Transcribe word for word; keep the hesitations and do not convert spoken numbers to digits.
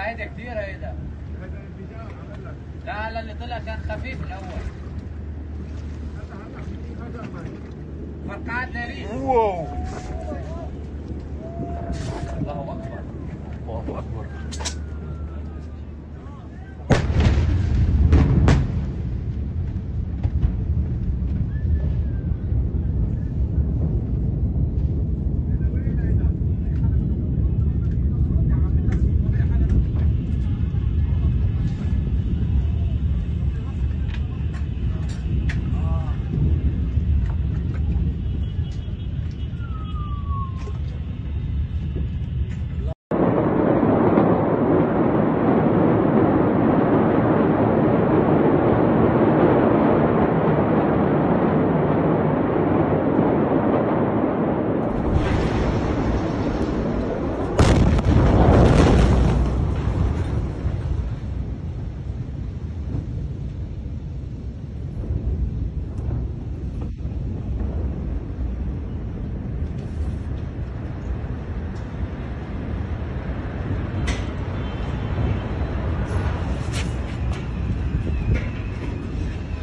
لا هيدا كثير هيدا. هذا البيجار عمل لك. لا هلا اللي طلع كان خفيف الاول. هذا هلا هذا فرقعات ناريه. واو